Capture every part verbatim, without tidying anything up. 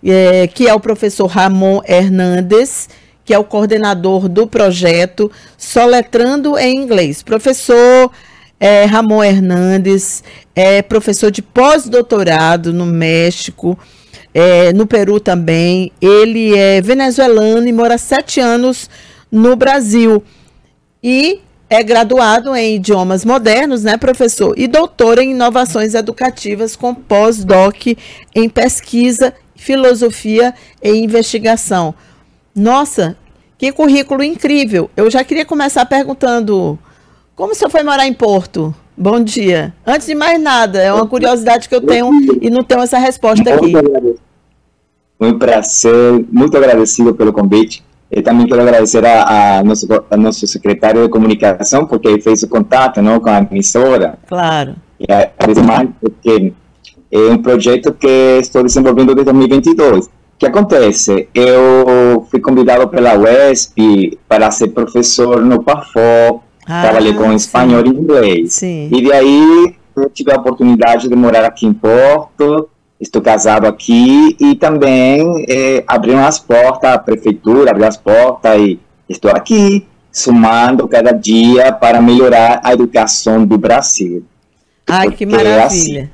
é, que é o professor Ramon Hernandes, que é o coordenador do projeto Soletrando em Inglês. Professor é, Ramon Hernandes é professor de pós-doutorado no México, é, no Peru também. Ele é venezuelano e mora sete anos no Brasil. E é graduado em idiomas modernos, né, professor? E doutor em inovações educativas com pós-doc em pesquisa, filosofia e investigação. Nossa, que currículo incrível. Eu já queria começar perguntando, como o senhor foi morar em Porto? Bom dia. Antes de mais nada, é uma curiosidade que eu tenho e não tenho essa resposta aqui. Um prazer, muito agradecido pelo convite. Eu também quero agradecer a, a, nosso, a nosso secretário de comunicação, porque ele fez o contato, não, com a emissora. Claro. E agradeço mais, porque é um projeto que estou desenvolvendo desde dois mil e vinte e dois. O que acontece? Eu fui convidado pela U E S P para ser professor no PAFO, ah, trabalhei com sim. espanhol e inglês. Sim. E daí eu tive a oportunidade de morar aqui em Porto. Estou casado aqui e também é, abriram as portas, a prefeitura abriu as portas e estou aqui, somando cada dia para melhorar a educação do Brasil. Ai, que maravilha. É assim.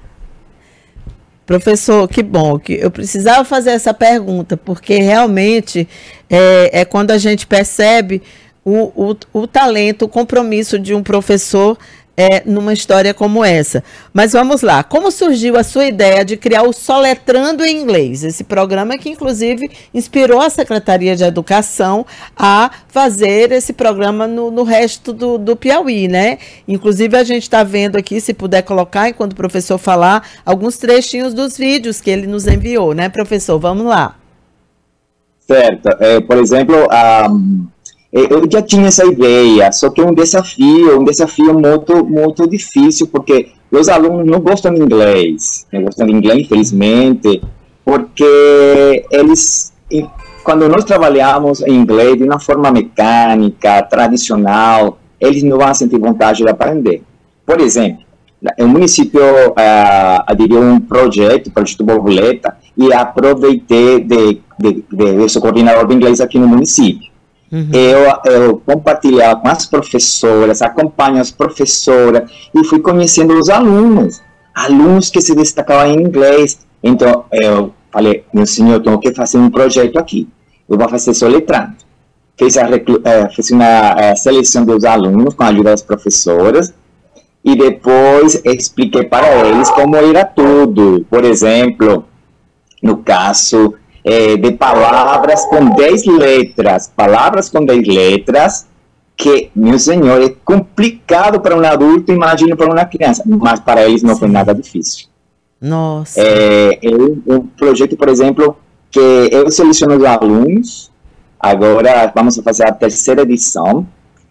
Professor, que bom, que eu precisava fazer essa pergunta, porque realmente é, é quando a gente percebe o, o, o talento, o compromisso de um professor É, numa história como essa. Mas vamos lá, como surgiu a sua ideia de criar o Soletrando em Inglês? Esse programa que, inclusive, inspirou a Secretaria de Educação a fazer esse programa no, no resto do, do Piauí, né? Inclusive, a gente está vendo aqui, se puder colocar, enquanto o professor falar, alguns trechinhos dos vídeos que ele nos enviou, né, professor? Vamos lá. Certo. É, por exemplo, um... eu já tinha essa ideia, só que é um desafio, um desafio muito, muito difícil, porque os alunos não gostam de inglês, não gostam de inglês, infelizmente, porque eles, quando nós trabalhamos em inglês de uma forma mecânica, tradicional, eles não vão sentir vontade de aprender. Por exemplo, o município uh, aderiu um projeto, o projeto Borboleta, e aproveitei de, de, de, de ser coordenador de inglês aqui no município. Uhum. Eu, eu compartilhava com as professoras, acompanho as professoras e fui conhecendo os alunos, alunos que se destacavam em inglês. Então, eu falei, meu senhor, eu tenho que fazer um projeto aqui, eu vou fazer soletrando. Fiz, a, fiz uma a seleção dos alunos com a ajuda das professoras e depois expliquei para eles como era tudo. Por exemplo, no caso... É, de palavras com dez letras, palavras com dez letras, que, meu senhor, é complicado para um adulto, imagino para uma criança, mas para eles não Sim. foi nada difícil. Nossa. É, é um projeto, por exemplo, que eu seleciono os alunos, agora vamos fazer a terceira edição,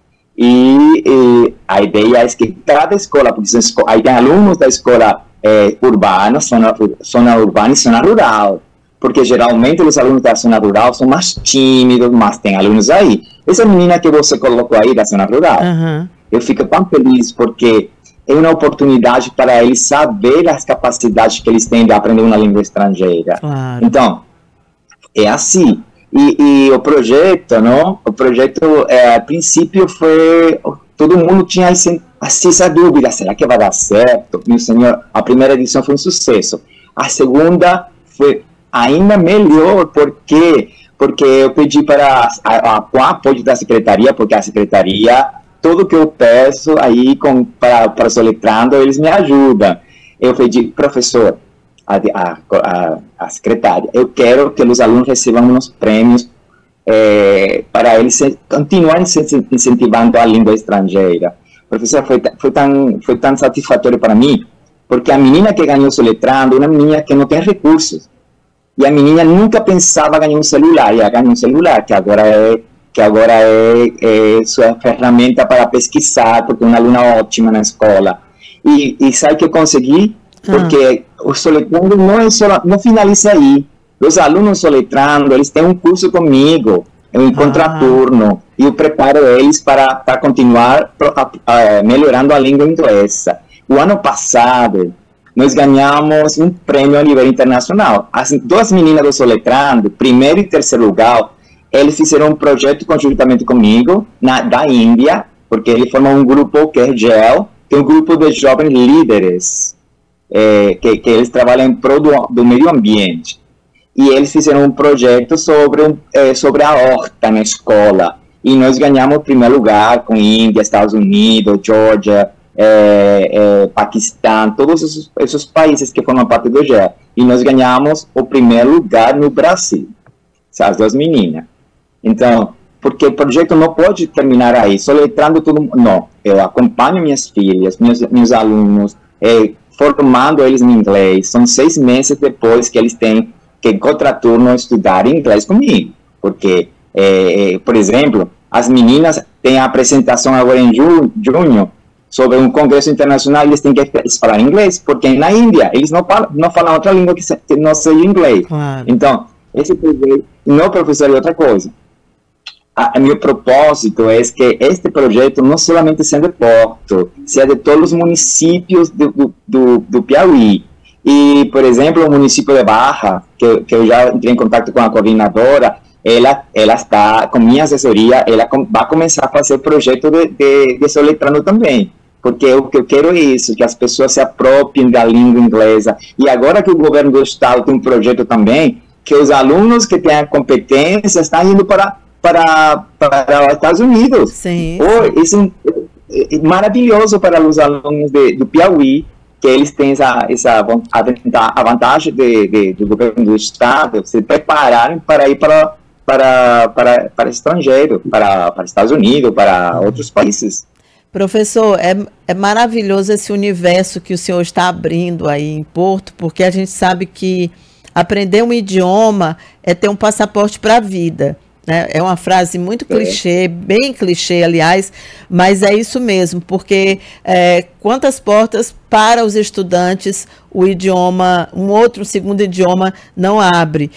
e, e a ideia é que cada escola, porque aí tem alunos da escola é, urbana, zona, zona urbana e zona rural, porque geralmente os alunos da zona rural são mais tímidos, mas tem alunos aí. Essa menina que você colocou aí da zona rural, uhum. eu fico tão feliz porque é uma oportunidade para eles saber as capacidades que eles têm de aprender uma língua estrangeira. Claro. Então, é assim. E, e o projeto, não? O projeto, é, a princípio, foi... Todo mundo tinha assim, essa dúvida, será que vai dar certo? Meu senhor, a primeira edição foi um sucesso. A segunda foi... ainda melhor, por quê? Porque eu pedi para a, a, com o apoio da secretaria, porque a secretaria, tudo que eu peço aí com, para, para soletrando, eles me ajudam. Eu pedi, professor, a, a, a, a secretária, eu quero que os alunos recebam uns prêmios é, para eles se, continuarem se incentivando a língua estrangeira. Professor, foi, foi, tão, foi tão satisfatório para mim, porque a menina que ganhou soletrando é uma menina que não tem recursos. E a menina nunca pensava ganhar um celular, e ela ganhou um celular, que agora é, que agora é, é sua ferramenta para pesquisar, porque é uma aluna ótima na escola. E, e sabe o que eu consegui? Porque ah. o soletrando não, é só, não finaliza aí. Os alunos soletrando, eles têm um curso comigo, eu em contraturno, e eu preparo eles para, para continuar a, a, melhorando a língua inglesa. O ano passado, nós ganhamos um prêmio a nível internacional. As duas meninas do Soletrando, primeiro e terceiro lugar, eles fizeram um projeto conjuntamente comigo, na, da Índia, porque ele formou um grupo que é GEL, que é um grupo de jovens líderes, é, que, que eles trabalham em prol do, do meio ambiente. E eles fizeram um projeto sobre, é, sobre a horta na escola. E nós ganhamos o primeiro lugar com Índia, Estados Unidos, Geórgia, é, é, Paquistão, todos esses, esses países que formam parte do GEL. E nós ganhamos o primeiro lugar no Brasil, as duas meninas. Então, porque o projeto não pode terminar aí, soletrando tudo. Não, eu acompanho minhas filhas, meus, meus alunos, é, formando eles em inglês. São seis meses depois que eles têm que contraturno estudar inglês comigo. Porque, é, por exemplo, as meninas têm a apresentação agora em junho, junho sobre um congresso internacional, eles têm que falar inglês, porque na Índia eles não falam, não falam outra língua que, que não seja inglês. Claro. Então, esse projeto, não, professor, é outra coisa. A, a meu propósito é que este projeto não somente seja de Porto, seja de todos os municípios do, do, do, do Piauí. E, por exemplo, o município de Barra, que, que eu já entrei em contato com a coordenadora, ela, ela está, com minha assessoria, ela com, vai começar a fazer projeto de, de, de soletrando também. Porque o que eu quero é isso, que as pessoas se apropriem da língua inglesa. E agora que o governo do estado tem um projeto também, que os alunos que têm a competência estão indo para, para, para os Estados Unidos. Sim. Oh, isso é maravilhoso para os alunos de, do Piauí, que eles têm essa, essa a vantagem de, de, do governo do estado se prepararem para ir para, para, para, para estrangeiro, para, para Estados Unidos, para outros países. Professor, é, é maravilhoso esse universo que o senhor está abrindo aí em Porto, porque a gente sabe que aprender um idioma é ter um passaporte para a vida, né? É uma frase muito clichê, bem clichê, aliás, mas é isso mesmo, porque é, quantas portas para os estudantes o idioma, um outro segundo idioma não abre.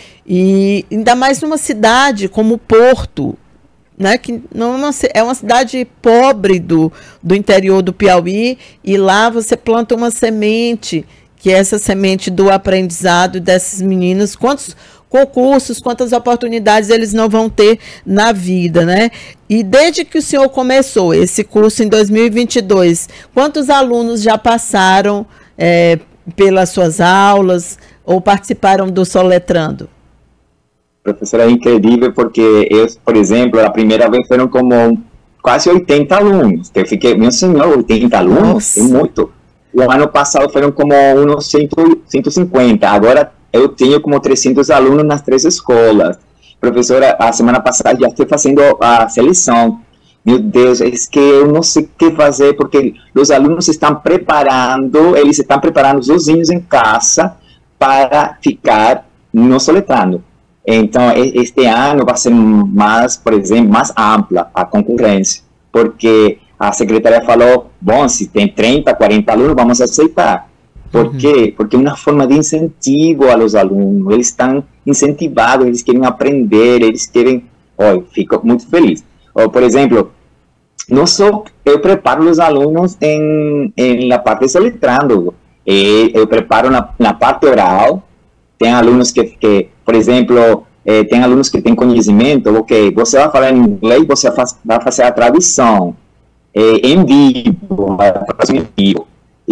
E ainda mais numa cidade como Porto, né, que não, não, é uma cidade pobre do, do interior do Piauí, e lá você planta uma semente, que é essa semente do aprendizado desses meninos. Quantos concursos, quantas oportunidades eles não vão ter na vida, né? E desde que o senhor começou esse curso em dois mil e vinte e dois, quantos alunos já passaram é, pelas suas aulas ou participaram do Soletrando? Professora, é incrível, porque eu, por exemplo, a primeira vez foram como quase oitenta alunos. Eu fiquei, meu senhor, oitenta alunos? É muito. O ano passado foram como uns cento, cento e cinquenta. Agora eu tenho como trezentos alunos nas três escolas. Professora, a semana passada já estou fazendo a seleção. Meu Deus, é que eu não sei o que fazer, porque os alunos estão preparando, eles estão preparando sozinhos em casa para ficar no Soletrando. Então, este ano vai ser mais, por exemplo, mais ampla a concorrência, porque a secretária falou, bom, se tem trinta, quarenta alunos, vamos aceitar. Por uhum. quê? Porque é uma forma de incentivo aos alunos, eles estão incentivados, eles querem aprender, eles querem... Olha, fico muito feliz. Ou, por exemplo, não só eu preparo os alunos em, em na parte de soletrando, eu preparo na, na parte oral. Tem alunos que, que por exemplo, eh, tem alunos que têm conhecimento, ok, você vai falar em inglês, você faz, vai fazer a tradução eh, em vivo, em vivo.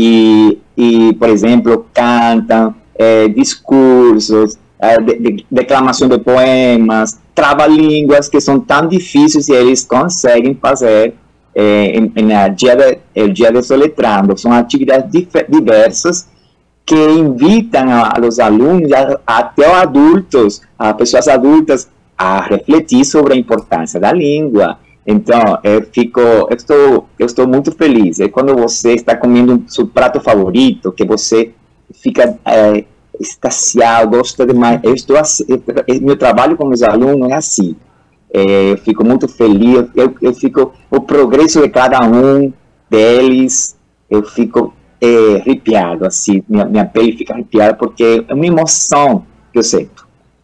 E, e, por exemplo, cantam eh, discursos, eh, de, de, declamação de poemas, trava-línguas que são tão difíceis e eles conseguem fazer eh, em, em a dia de, el dia de Soletrando. São atividades diversas que invitam a, a los alunos, a, até os adultos, a pessoas adultas, a refletir sobre a importância da língua. Então, eu fico, eu estou, eu estou muito feliz. É quando você está comendo seu prato favorito, que você fica é, extasiado, gosta demais. Eu estou, eu, meu trabalho com os alunos é assim. É, eu fico muito feliz. Eu, eu fico, o progresso de cada um deles, eu fico É, arrepiado, assim, minha, minha pele fica arrepiada, porque é uma emoção que eu sinto.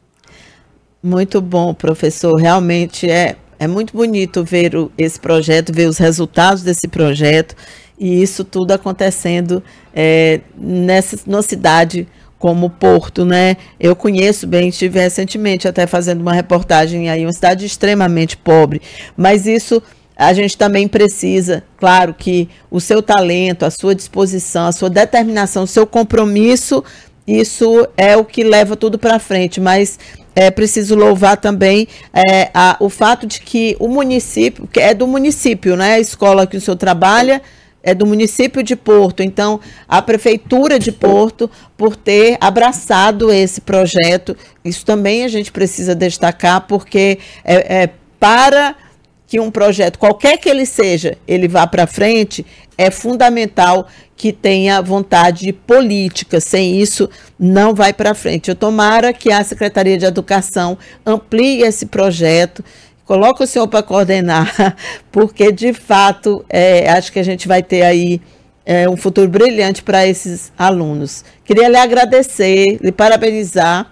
Muito bom, professor, realmente é, é muito bonito ver o, esse projeto, ver os resultados desse projeto, e isso tudo acontecendo é, nessa numa cidade como Porto, né? Eu conheço bem, estive recentemente até fazendo uma reportagem aí, uma cidade extremamente pobre, mas isso a gente também precisa, claro que o seu talento, a sua disposição, a sua determinação, o seu compromisso, isso é o que leva tudo para frente, mas é preciso louvar também é, a, o fato de que o município, que é do município, né? A escola que o senhor trabalha é do município de Porto, então a Prefeitura de Porto, por ter abraçado esse projeto, isso também a gente precisa destacar, porque é, é, para que um projeto, qualquer que ele seja, ele vá para frente, é fundamental que tenha vontade política, sem isso não vai para frente. Eu tomara que a Secretaria de Educação amplie esse projeto, coloca o senhor para coordenar, porque, de fato, é, acho que a gente vai ter aí é, um futuro brilhante para esses alunos. Queria lhe agradecer, lhe parabenizar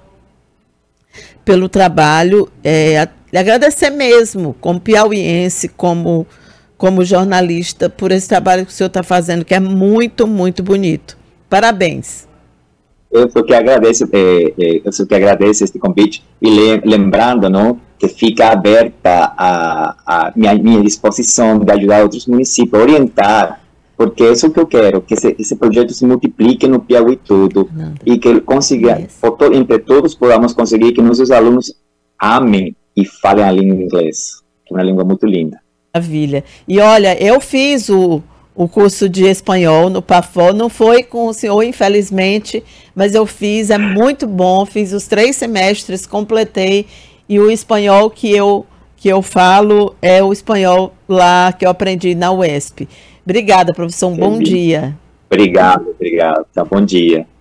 pelo trabalho, é, lhe agradecer mesmo, como piauiense, como, como jornalista, por esse trabalho que o senhor está fazendo, que é muito, muito bonito. Parabéns. Eu só que agradeço, é, é, eu só que agradeço este convite e le, lembrando, não, que fica aberta a, a minha, minha disposição de ajudar outros municípios a orientar, porque é isso que eu quero, que esse, esse projeto se multiplique no Piauí todo Não. e que ele consiga, yes. entre todos, podamos conseguir que nossos alunos amem e falem a língua inglesa, que é uma língua muito linda. Maravilha. E olha, eu fiz o o curso de espanhol no PAFO, não foi com o senhor, infelizmente, mas eu fiz, é muito bom, fiz os três semestres, completei, e o espanhol que eu, que eu falo é o espanhol lá que eu aprendi na U E S P. Obrigada, professor, um bom dia. Obrigado, obrigado, tá, bom dia.